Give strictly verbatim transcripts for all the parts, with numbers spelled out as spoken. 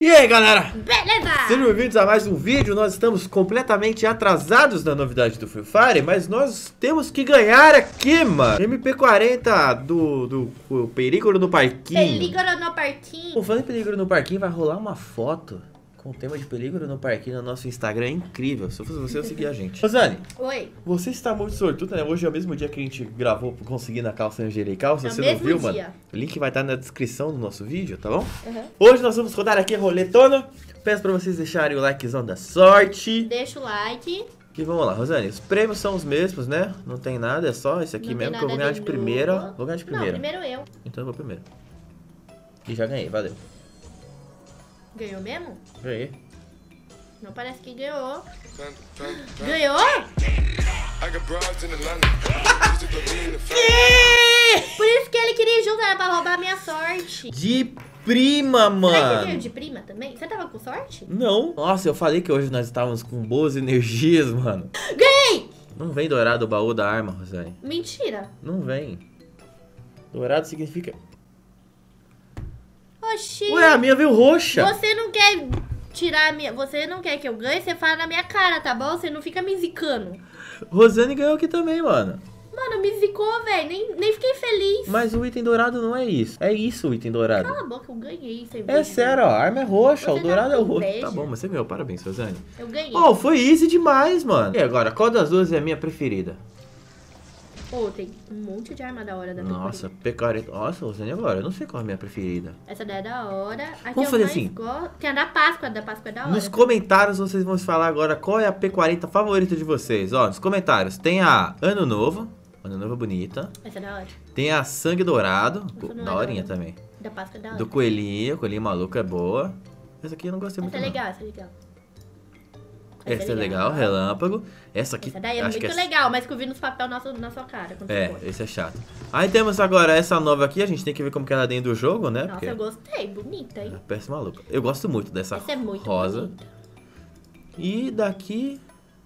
E aí, galera? Beleza! Sejam bem-vindos a mais um vídeo. Nós estamos completamente atrasados na novidade do Free Fire, mas nós temos que ganhar aqui, mano. M P quarenta do, do, do Perígoro no Parquinho. Perígoro no Parquinho. Pô, falando em Perígoro no Parquinho, vai rolar uma foto com o tema de Perígoro no Parquinho no nosso Instagram. É incrível. Se eu fosse você, eu seguia a gente. Rosane, Oi. você está muito sortuda, né? Hoje é o mesmo dia que a gente gravou conseguindo a calça angelical. Se É o você não mesmo viu, dia. mano, o link vai estar na descrição do nosso vídeo, tá bom? Uhum. Hoje nós vamos rodar aqui a roletona. Peço pra vocês deixarem o likezão da sorte. Deixa o like. E vamos lá, Rosane. Os prêmios são os mesmos, né? Não tem nada, é só esse aqui Não mesmo tem que eu vou nada ganhar de de primeira. novo. Vou ganhar de Não, primeira. primeiro eu. Então eu vou primeiro. E já ganhei, valeu. Ganhou mesmo? Ganhei. Não parece que ganhou. Ganhou? Por isso que ele queria ir junto, era pra roubar a minha sorte. De prima, Será que mano. veio de prima também? Você tava com sorte? Não. Nossa, eu falei que hoje nós estávamos com boas energias, mano. Ganhei! Não vem dourado o baú da arma, Rosane. Mentira. Não vem. Dourado significa... Oxi. Ué, a minha veio roxa. Você não quer tirar a minha... Você não quer que eu ganhe? Você fala na minha cara, tá bom? Você não fica me zicando. Rosane ganhou aqui também, mano. Mano, me zicou, velho. Nem, nem fiquei feliz. Mas o item dourado não é isso. É isso o item dourado. Cala a boca, eu ganhei. Você É sério, ó, a arma é roxa, Você o dourado tá é o com roxo. inveja. Tá bom, mas você ganhou, parabéns, Rosane. Eu ganhei. Oh, foi easy demais, mano. E agora, qual das duas é a minha preferida? Pô, tem um monte de arma da hora da Nossa, P P quarenta. Nossa, Rosane, agora, eu não sei qual é a minha preferida. Essa daí é da hora. Aqui Vamos eu fazer mais assim. gosto. Tem a da Páscoa, a da Páscoa é da hora. Nos comentários vocês vão falar agora qual é a P quarenta favorita de vocês. Ó, nos comentários tem a Ano Novo. Ano Novo é bonita. Essa é da hora. Tem a Sangue Dourado. Essa não é Da horinha da hora. também. Da Páscoa é da hora. Do Coelhinho. Coelhinho maluco é boa. Essa aqui eu não gostei muito Essa é não. legal, essa é legal. Essa é legal, relâmpago. Essa aqui Essa daí é acho muito que é... legal, mas que eu vi nos papéis na sua, na sua cara. Quando É, você for. esse é chato. Aí temos agora essa nova aqui, a gente tem que ver como que ela é dentro do jogo, né? Nossa, Porque eu gostei. Bonita, hein? é péssimo maluco. Eu gosto muito dessa Essa é muito rosa. bonita. E daqui...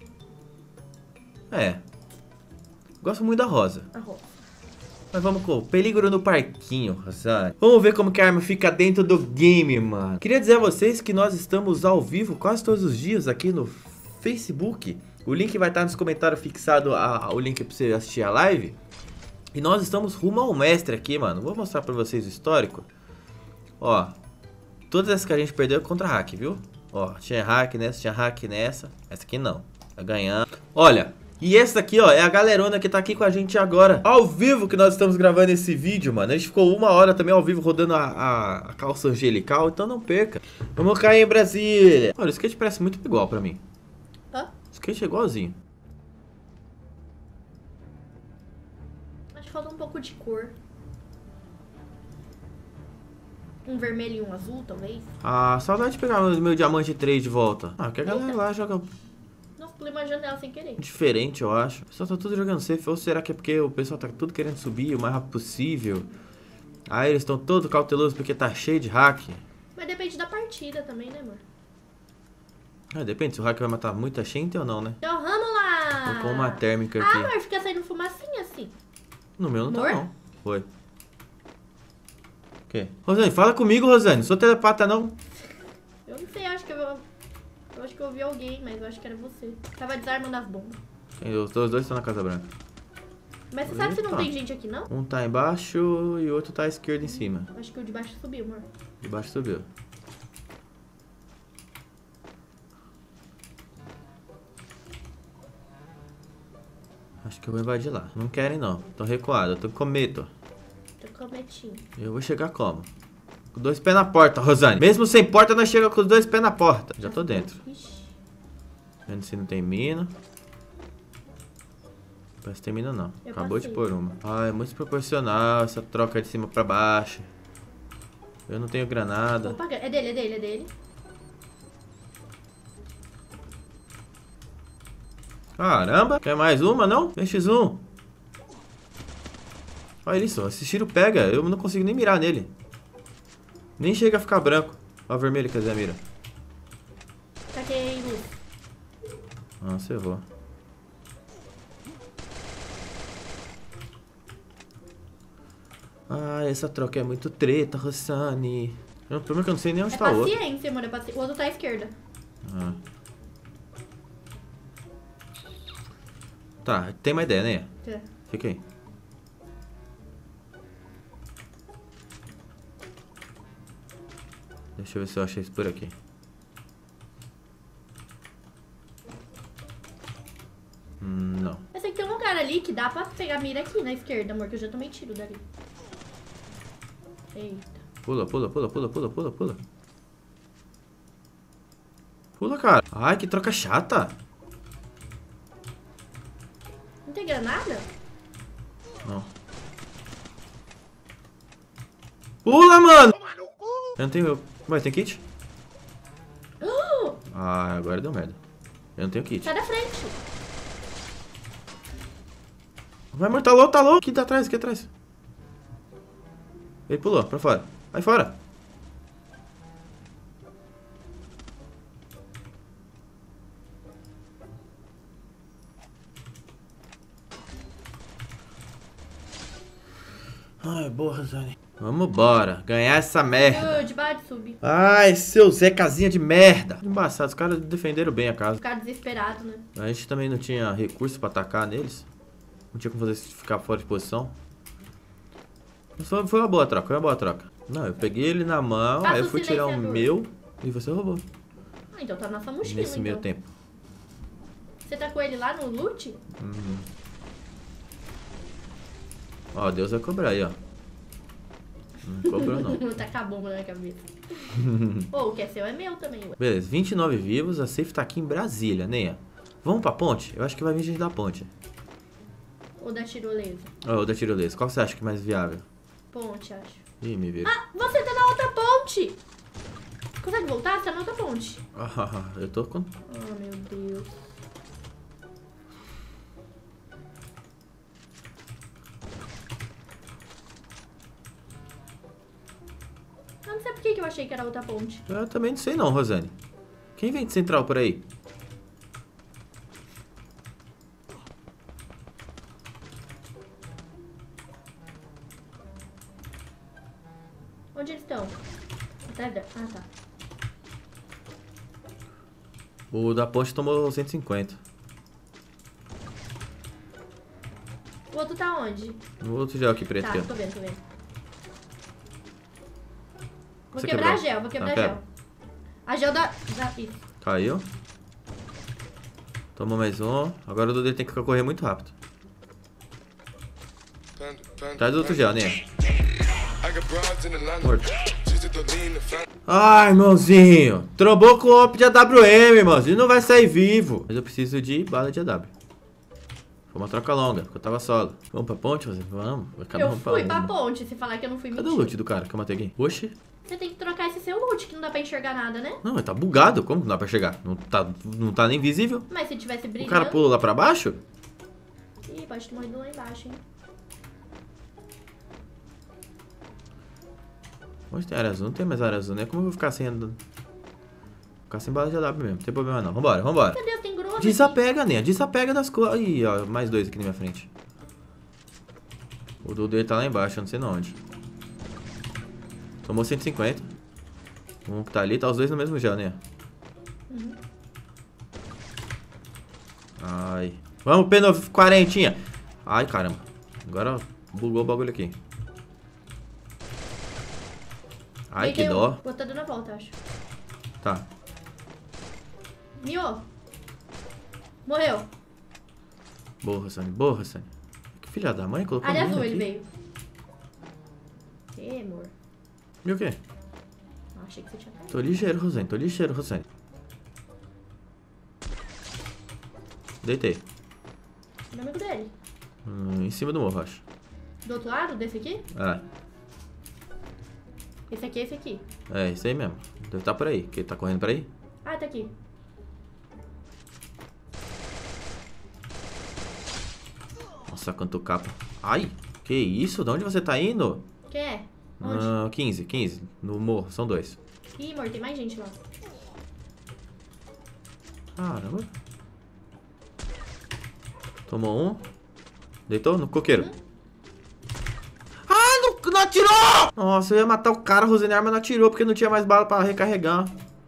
É. Gosto muito da rosa. A rosa. Mas vamos com o Perígoro no Parquinho, Rosane. Vamos ver como que a arma fica dentro do game, mano. Queria dizer a vocês que nós estamos ao vivo quase todos os dias aqui no Facebook. O link vai estar nos comentários fixado, a, o link pra você assistir a live. E nós estamos rumo ao mestre aqui, mano. Vou mostrar pra vocês o histórico. Ó, todas essas que a gente perdeu é contra hack, viu? Ó, tinha hack nessa, tinha hack nessa. Essa aqui não, tá ganhando. Olha, e essa aqui, ó, é a galerona que tá aqui com a gente agora. Ao vivo que nós estamos gravando esse vídeo, mano. A gente ficou uma hora também ao vivo rodando a, a, a calça angelical, então não perca. Vamos cair em Brasília. Olha, o skate parece muito igual pra mim. Hã? O skate é igualzinho. Acho que falta um pouco de cor. Um vermelho e um azul, talvez. Ah, saudade de pegar meu, meu diamante três de volta. Ah, porque a galera Eita. lá joga Nossa, pulei uma janela sem querer. diferente, eu acho. O pessoal tá tudo jogando safe. Ou será que é porque o pessoal tá tudo querendo subir o mais rápido possível? Aí eles estão todos cautelosos porque tá cheio de hack. Mas depende da partida também, né, mano? Ah, depende se o hack vai matar muita gente ou não, né? Então vamos lá! Vou pôr uma térmica Ah, aqui. amor, fica saindo fumacinha assim. No meu não tá, Amor? não. Foi. O quê? Rosane, fala comigo, Rosane. Não sou telepata, não. Eu não sei, eu acho que eu... Eu acho que eu ouvi alguém, mas eu acho que era você. Tava desarmando as bombas. Os dois estão na Casa Branca. Mas você sabe se não Eita. tem gente aqui, não? Um tá embaixo e o outro tá à esquerda em cima. Acho que o de baixo subiu, amor. De baixo subiu. Acho que eu vou invadir lá. Não querem não. Tô recuado, eu tô com medo. Tô com metinho. Eu vou chegar como? Com dois pés na porta, Rosane. Mesmo sem porta, nós chegamos com os dois pés na porta. Já tô dentro. Ixi. Vendo se não tem mina. Parece que tem mina não. Eu Acabou de passei. pôr uma. Ah, é muito desproporcional essa troca de cima pra baixo. Eu não tenho granada. Opa, é dele, é dele, é dele. Caramba, quer mais uma, não? Tem xis um. Olha isso, esse tiro pega. Eu não consigo nem mirar nele. Nem chega a ficar branco. Ó, vermelho, quer dizer, mira. Taquei luz. Ah, você voa. Ah, essa troca é muito treta, Rossani. Eu, primeiro que eu não sei nem onde É tá o outro. paciência, amor. É paci... O outro tá à esquerda. Ah. Tá, tem uma ideia, né? É. Fica aí. Deixa eu ver se eu achei isso por aqui. Hum, não. Eu sei que tem um lugar ali que dá pra pegar a mira aqui na esquerda, amor, que eu já tomei tiro dali. Eita. Pula, pula, pula, pula, pula, pula, pula. Pula, cara. Ai, que troca chata. Não tem granada? Não. Pula, mano! Eu não tenho... Mas tem kit? Uh! Ah, agora deu merda. Eu não tenho kit. Sai da frente. Vai, amor, tá louco, tá louco. Aqui tá atrás, aqui atrás. Ele pulou, pra fora. Vai fora. Ai, boa, Zane. Vamos embora. Ganhar essa merda. Uh, de baixo, sub. Ai, seu Zé Casinha de merda. Embaçado, os caras defenderam bem a casa. Ficar desesperado, né? A gente também não tinha recurso pra atacar neles. Não tinha como fazer isso ficar fora de posição. Mas foi, foi uma boa troca, foi uma boa troca. Não, eu peguei ele na mão, Passa aí eu o fui tirar o silenciador. meu e você roubou. Ah, então tá na nossa mochila, Nesse então. meio tempo. Você tá com ele lá no loot? Uhum. Ó, Deus vai cobrar aí, ó. Não cobrou não. Tá com a bomba na cabeça. Pô, o que é seu é meu também, ué. Beleza, vinte e nove vivos, a safe tá aqui em Brasília, Neia. Vamos pra ponte? Eu acho que vai vir gente da ponte. Ou da tirolesa? Ou da tirolesa. Qual você acha que é mais viável? Ponte, acho. Ih, me vira. Ah, você tá na outra ponte! Consegue voltar? Você tá na outra ponte. Ah, eu tô com... Oh, meu Deus. Eu não sei por que que eu achei que era outra ponte. Eu também não sei não, Rosane. Quem vem de central por aí? Onde eles estão? Atrás da... Ah, tá. O da ponte tomou cento e cinquenta. O outro tá onde? O outro gel aqui preto Tá, aqui, ó. tô vendo, tô vendo. Vou Você quebrar quebrou? a gel, vou quebrar Ah, a quebra. gel. A gel da... da... Isso. Caiu. Tomou mais um. Agora o Dudu tem que correr muito rápido. Traz do outro gel, né? Morto. Ai, irmãozinho. Trombou com o op de A W M, irmãozinho. Não vai sair vivo. Mas eu preciso de bala de A W. Foi uma troca longa, porque eu tava solo. Vamos pra ponte, Rosane? Vamos. Cada Eu um fui pra pra uma. ponte, se falar que eu não fui Cadê mentir. o loot do cara que eu matei aqui? Oxi. Você tem que trocar esse seu loot, que não dá pra enxergar nada, né? Não, ele tá bugado. Como que não dá pra chegar? Não tá, não tá nem visível. Mas se tivesse O brilhando... cara pulou lá pra baixo? Ih, pode ter morrido lá embaixo, hein? Onde tem área azul? Não tem mais área azul, né? Como eu vou ficar sem... Ficar sem bala de A W mesmo. Não tem problema não. Vambora, vambora. Meu Deus, tem grosso. Desapega, né? Desapega das coisas. Ih, ó. Mais dois aqui na minha frente. O Dudu dele tá lá embaixo, eu não sei não onde. Tomou cento e cinquenta. Um que tá ali, tá os dois no mesmo gel, né? Uhum. Ai. Vamos, P quarenta. Ai, caramba. Agora bugou o bagulho aqui. Ai, que Peguei dó. um. Vou tá dando a volta, acho. Tá. Miou. Morreu. Boa, Rosane. Boa, Rosane. Que filha da mãe colocou Área mina azul aqui. ele veio. Ê, amor. E o quê? Ah, achei que você tinha caído. Tô ligeiro, Rosane. Tô ligeiro, Rosane. Deitei. Meu amigo dele. Hum, em cima do morro, acho. Do outro lado, desse aqui? É. Esse aqui, esse aqui. É, isso aí mesmo. Deve estar por aí. Que ele tá correndo por aí? Ah, tá aqui. Nossa, quanto capa. Ai, que isso? De onde você tá indo? Quem é? Onde? Ah, quinze, quinze. No morro, são dois. Ih, amor, tem mais gente lá. Caramba. Tomou um. Deitou no coqueiro. Uhum. Ah, no, na atirou! Nossa, eu ia matar o cara, Rosane, a arma não atirou porque não tinha mais bala pra recarregar.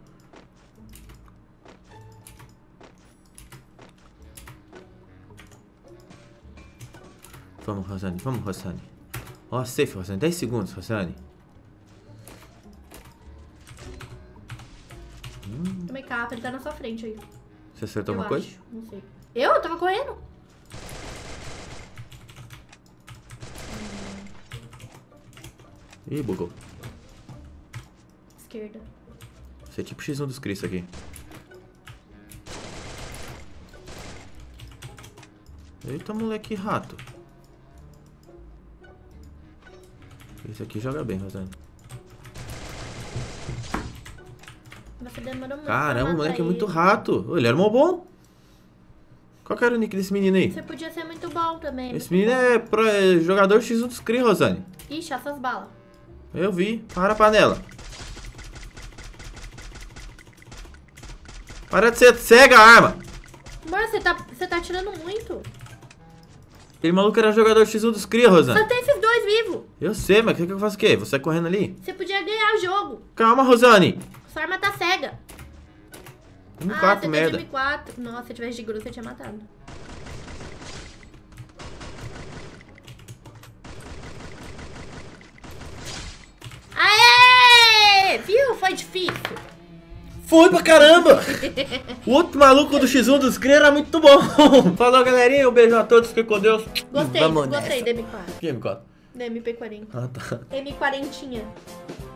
Vamos, Rosane, vamos, Rosane. Ó, safe, Rosane, dez segundos, Rosane. Hum. Tomei capa, ele tá na sua frente aí. Você acertou eu alguma acho. coisa? Não sei. Eu? Eu tava correndo. Ih, bugou. Esquerda. Você é tipo X um dos Cristo aqui. Eita, moleque rato. Esse aqui joga bem, Rosane. Você demorou muito. Caramba, o moleque ele. é muito rato. Ô, ele era mó bom. Qual que era o nick desse menino aí? Você podia ser muito bom também. Esse menino é, pro, é jogador X um dos Cri, Rosane. Ixi, essas balas. Eu vi. Para a panela. Para de ser cega a arma. Amor, você tá, você tá atirando muito. Aquele maluco era jogador X um dos Cri, Rosane. Só tem esses dois vivos. Eu sei, mas o que, que eu faço o quê? Você correndo ali? Você podia ganhar o jogo. Calma, Rosane. Sua arma tá cega. M ah, quatro, você merda. tá de M quatro. Nossa, se tivesse de grupo, você tinha matado. Aê! Viu? Foi difícil. Foi pra caramba! O outro maluco do X um dos Cri era muito bom. Falou, galerinha. Um beijo a todos. Fiquem com Deus. Gostei, Vamos gostei nessa. da M quatro. Que M quatro? Da M P quarenta. Ah, tá. M quarenta.